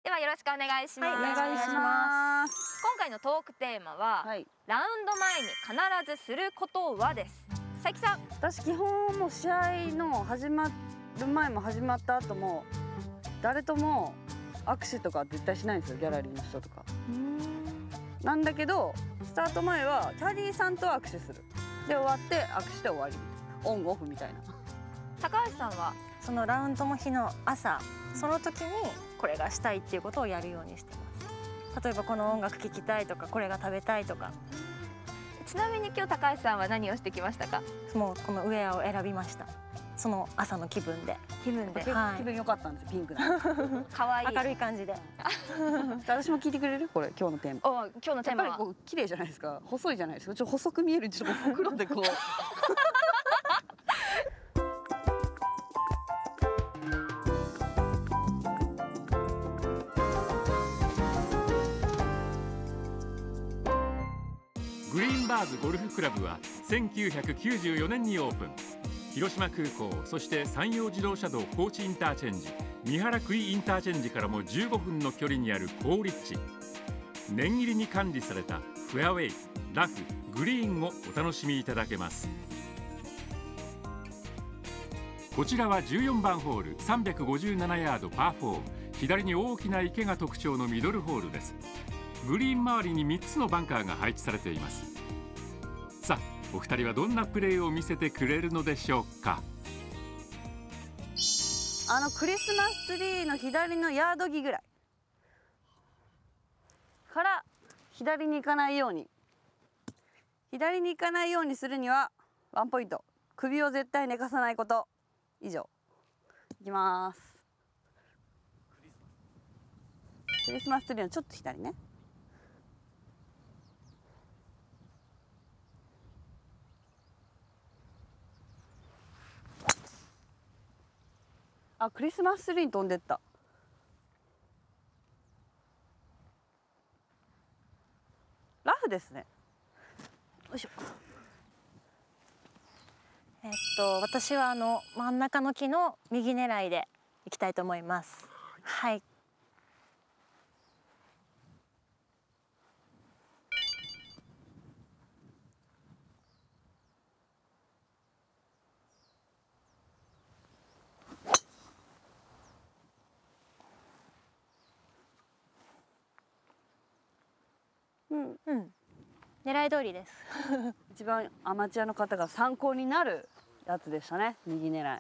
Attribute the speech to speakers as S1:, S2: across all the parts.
S1: ではよろしくお願いします。
S2: はい、お願いします。
S1: 今回のトークテーマは、ラウンド前に必ずすることはです。佐伯さん。
S2: 私基本もう試合の始まる前も始まった後も誰とも握手とか絶対しないんですよ、ギャラリーの人とか。なんだけどスタート前はキャディーさんと握手する。で終わって握手で終わり。オンオフみたいな。
S1: 高橋さんは
S3: そのラウンドの日の朝、その時にこれがしたいっていうことをやるようにしてます。例えばこの音楽聴きたいとか、これが食べたいとか。
S1: ちなみに今日高橋さんは何をしてきましたか？
S3: もうこのウェアを選びました。その朝の気分で。
S2: 気分良かったんですよ、ピンクな。
S1: 可愛い
S3: 明るい感じで。
S2: 私も聞いてくれる？これ今日のテーマ。
S1: 今日のテーマは。
S2: やっぱりこう綺麗じゃないですか。細いじゃないですか。ちょっと細く見えるちょっと袋でこう。
S4: グリーンバーズゴルフクラブは1994年にオープン。広島空港、そして山陽自動車道高知インターチェンジ、三原久井インターチェンジからも15分の距離にある好立地。念入りに管理されたフェアウェイ、ラフ、グリーンをお楽しみいただけます。こちらは14番ホール、357ヤードパー4、左に大きな池が特徴のミドルホールです。グリーン周りに3つのバンカーが配置されています。さあ、お二人はどんなプレーを見せてくれるのでしょうか。
S2: クリスマスツリーの左のヤード際ぐらいから左に行かないように。左に行かないようにするにはワンポイント。首を絶対寝かさないこと。以上。いきます。クリスマスツリーのちょっと左ね。あ、クリスマスツリーに飛んでった。ラフですね。よいしょ。
S3: 私は真ん中の木の右狙いでいきたいと思います。はい。狙い通りです。
S2: 一番アマチュアの方が参考になるやつでしたね、右狙い。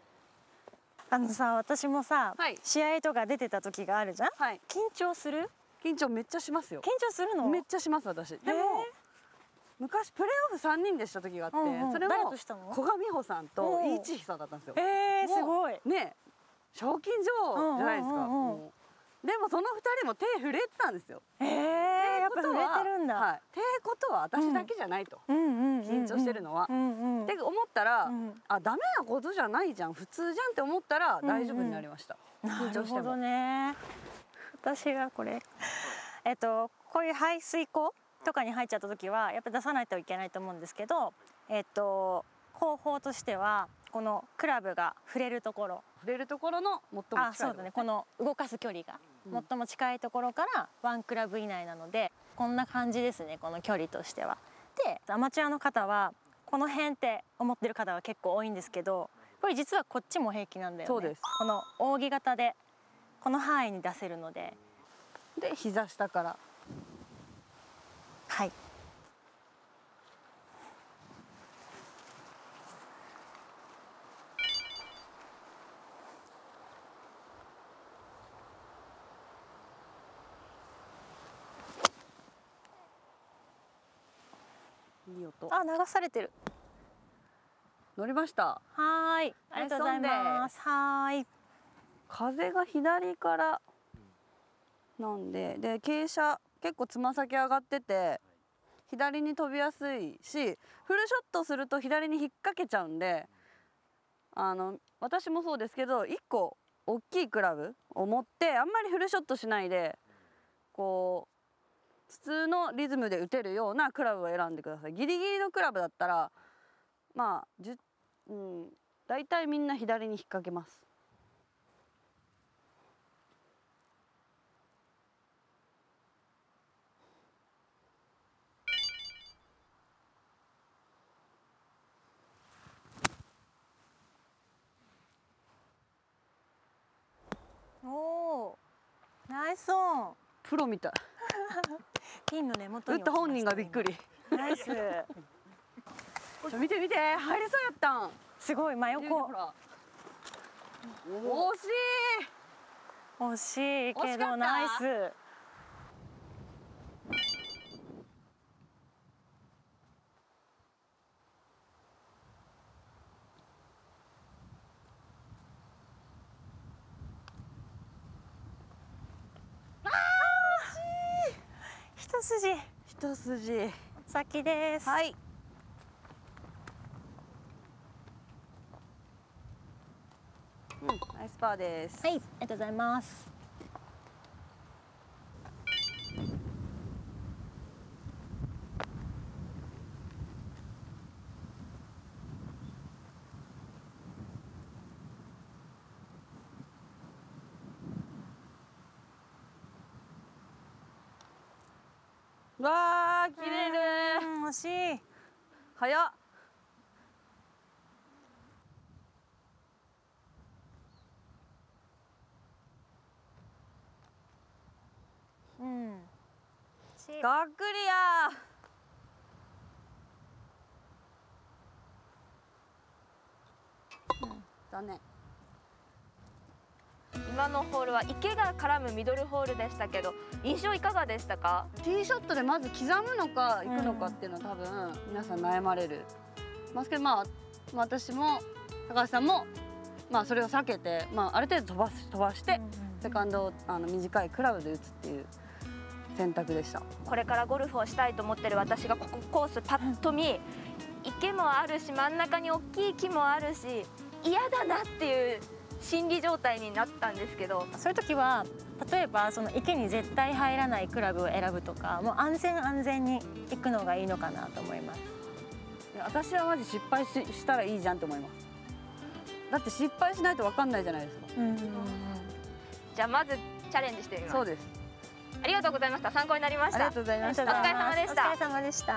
S3: 私もさ、試合とか出てた時があるじゃん。緊張する？
S2: 緊張めっちゃしますよ。
S3: 緊張するの？
S2: めっちゃします私。でも昔プレーオフ3人でした時があって、それも古賀美穂さんと飯千久だったんですよ。
S3: すごい。
S2: ね、賞金女王じゃないですか。でもその2人も手震えてたんですよ。
S3: やっぱ震えてるんだ。
S2: ってことは私だけじゃないと、緊張してるのは。って思ったら、あ、ダメなことじゃないじゃん、普通じゃんって思ったら大丈夫になりました。緊張しても。
S3: なるほどね。私がこれこういう排水溝とかに入っちゃった時はやっぱ出さないといけないと思うんですけど、方法としてはこのクラブが触れるところ
S2: の最も近い。
S3: そうだね、この動かす距離が最も近いところからワンクラブ以内なので、こんな感じですね、この距離としては。でアマチュアの方はこの辺って思ってる方は結構多いんですけど、これ実はこっちも平気なんだよね。
S2: そうです。
S3: この扇形でこの範囲に出せるので。
S2: で膝下から。
S3: はい。
S2: いい音。
S3: あ、流されてる。
S2: 乗りました。
S3: はい、ありがとうございます。はい。
S2: 風が左からなんで、傾斜結構つま先上がってて左に飛びやすいし、フルショットすると左に引っ掛けちゃうんで、私もそうですけど1個大きいクラブを持ってあんまりフルショットしないで、こう普通のリズムで打てるようなクラブを選んでください。ギリギリのクラブだったらまあ大体みんな左に引っ掛けます。
S3: おお、ナイスオン。
S2: プロみたい。
S3: ピンの根元に
S2: 打った本人がびっくり。
S3: ナイス。
S2: 見て見て、入りそうやったん。
S3: すごい真横。
S2: ほら。惜しい。
S3: 惜しいけ
S2: 惜しかった
S3: どナイス。一筋。
S2: 一筋。
S3: 先です。
S2: はい。ナイスパーです。
S3: はい、ありがとうございます。
S2: わあ、切れる。
S3: 惜しい。
S2: 早っ。
S3: うん。
S2: がっくりや。残念。
S1: 今のホールは池が絡むミドルホールでしたけど、印象いかがでしたか？
S2: ティーショットでまず刻むのか行くのかっていうのは多分皆さん悩まれるますけど、私も高橋さんもそれを避けて、ある程度飛ばしてセカンドを短いクラブで打つっていう選択でした。
S1: これからゴルフをしたいと思ってる私がここコースパッと見、池もあるし真ん中に大きい木もあるし嫌だなっていう心理状態になったんですけど、
S3: そういう時は例えばその池に絶対入らないクラブを選ぶとか、もう安全に行くのがいいのかなと思います。
S2: 私はマジ失敗したらいいじゃんと思います。だって失敗しないと分かんないじゃないですか。
S1: じゃあまずチャレンジしてみます。
S2: そうです。
S1: ありがとうございました。参考になりました。
S2: ありがとうございました。
S1: お疲れ様でした。
S3: お疲れ様でした。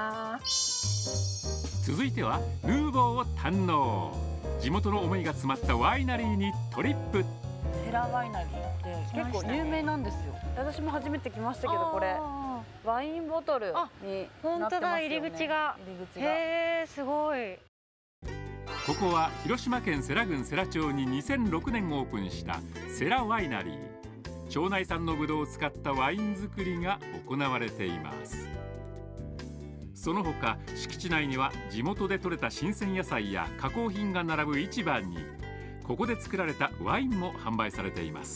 S4: 続いてはヌーボーを堪能。地元の思いが詰まったワイナリーにトリップ。
S2: セラワイナリーって結構有名なんですよ。私も初めて来ましたけど、これワインボトルになってますよね。
S3: 本当だ、入り口が。へえ、すごい。
S4: ここは広島県世羅郡世羅町に2006年オープンしたセラワイナリー。町内産のブドウを使ったワイン作りが行われています。その他敷地内には地元で採れた新鮮野菜や加工品が並ぶ市場にここで作られたワインも販売されています。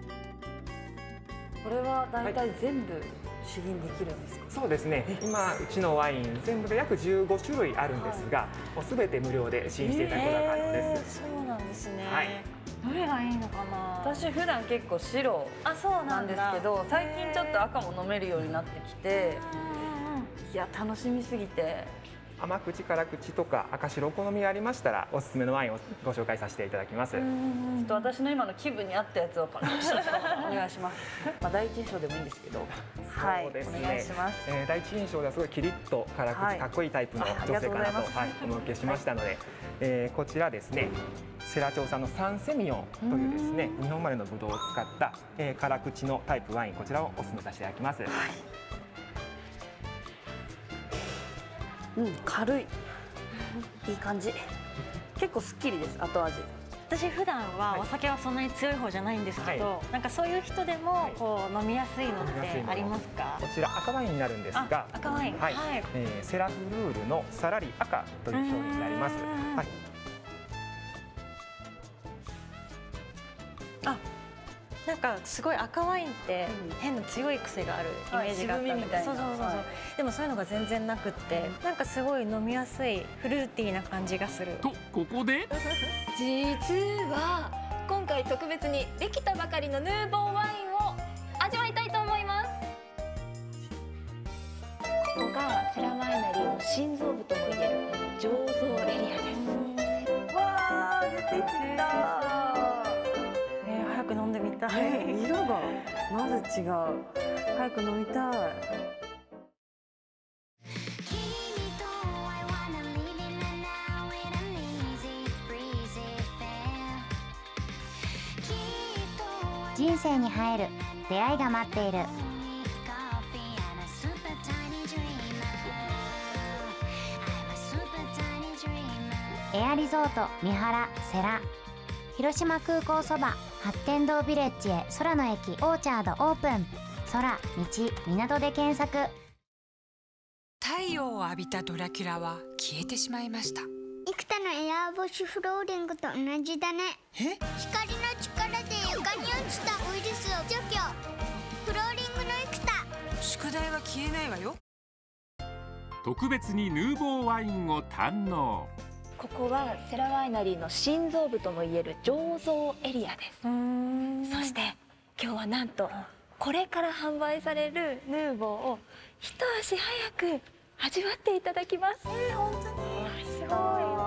S2: これはだいたい全部試飲できるんですか？
S5: そうですね、今うちのワイン全部で約15種類あるんですが、もう全て無料で試飲していただくことが可能です。
S3: そうなんですね。
S5: はい、
S3: どれがいいのかな。
S2: 私普段結構白なんですけど、最近ちょっと赤も飲めるようになってきて、いや楽しみすぎて。
S5: 甘口辛口とか赤白お好みがありましたらおすすめのワインをご紹介させていただきます。
S2: ちょっと私の今の気分に合ったやつをお願いします。第一印象でもいいんですけど、はい、お願いします。
S5: 第一印象ではすごいキリッと辛口、かっこいいタイプの女性かなとお見受けしましたので、こちらですね、世羅町産のサンセミオンというですね日本生まれのブドウを使った辛口のタイプワイン、こちらをお勧めさせていただきます。
S2: 軽い、いい感じ。結構すっきりです、後味。
S3: 私普段はお酒はそんなに強い方じゃないんですけど、なんかそういう人でもこう飲みやすいのってありますか？
S5: こちら赤ワインになるんですが、
S3: 赤ワイン、はい、
S5: セラフルールのさらり赤という商品になります。はい。
S3: なんかすごい赤ワインって変な強い癖があるイメージがあったんで、そうでもそういうのが全然なくって、なんかすごい飲みやすいフルーティーな感じがする。
S4: とここで
S1: 実は今回特別にできたばかりのヌーボーワインを味わいたいと思います。ここがセラワイナリーの心臓部ともいえる醸造レリアです。
S2: わー、出てきた。
S3: 早く飲んでみたい。
S2: 色がまず違う。早く飲みたい。
S6: 人生に映える出会いが待っている。エアリゾート三原セラ、広島空港そば八天堂ビレッジへ空の駅オーチャードオープン。空、道、港で検索。
S7: 太陽を浴びたドラキュラは消えてしまいました。
S8: 生田のエアーウォッシュフローリングと同じだね。光の力で床に落ちたウイルスを除去。フローリングの生田。
S7: 宿題は消えないわよ。
S4: 特別にヌーボーワインを堪能。
S1: ここはセラワイナリーの心臓部ともいえる醸造エリアです。そして今日はなんとこれから販売されるヌーボーを一足早く味わっていただきます。本当にすごい。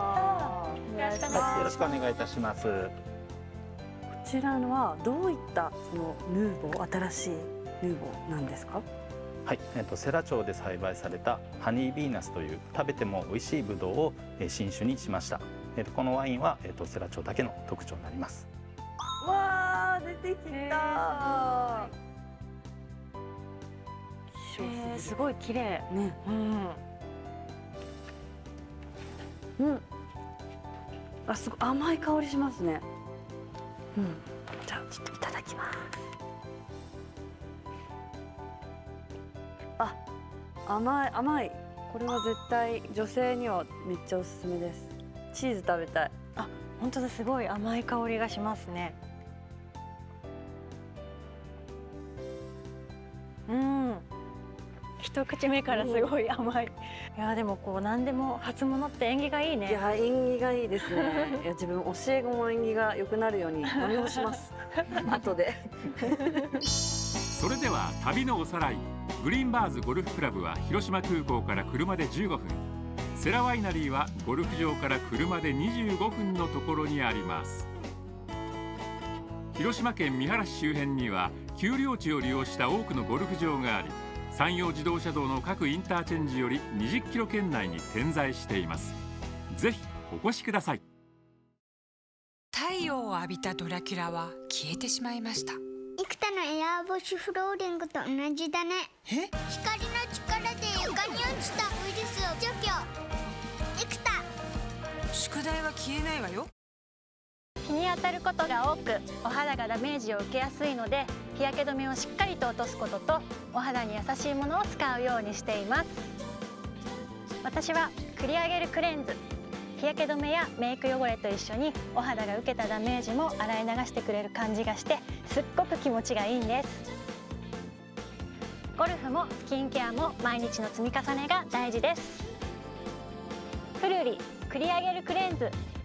S9: よろしくお願いいたします。
S2: こちらはどういったそのヌーボー、新しいヌーボーなんですか？
S9: はい、世羅町で栽培されたハニービーナスという食べても美味しいブドウを新種にしました。このワインは世羅町だけの特徴になります。
S2: わー、出てきた。
S3: すごい綺麗
S2: ね。あ、すごい甘い香りしますね。じゃあちょっといただきます。あ、甘い。これは絶対女性にはめっちゃおすすめです。チーズ食べたい。
S3: あ、本当だ、すごい甘い香りがしますね。一口目からすごい甘い。いやでもこう何でも初物って縁起がいいね。
S2: いや、縁起がいいですね。いや、自分教え子も縁起が良くなるように飲み干します後で
S4: それでは旅のおさらい。グリーンバーズゴルフクラブは広島空港から車で15分、セラワイナリーはゴルフ場から車で25分のところにあります。広島県三原市周辺には丘陵地を利用した多くのゴルフ場があり、山陽自動車道の各インターチェンジより20キロ圏内に点在しています。ぜひお越しください。
S7: 太陽を浴びたドラキュラは消えてしまいました。
S8: 生田のエアーウォッシュフローリングと同じだね。光の力で床に落ちたウイルスを除去。生田。
S7: 宿題は消えないわよ。
S3: 日に当たることが多くお肌がダメージを受けやすいので、日焼け止めをしっかりと落とすこととお肌に優しいものを使うようにしています。私はクリアゲルクレンズ、日焼け止めやメイク汚れと一緒にお肌が受けたダメージも洗い流してくれる感じがして、すっごく気持ちがいいんです。ゴルフもスキンケアも毎日の積み重ねが大事です。フルーリクリアゲルクレンズ。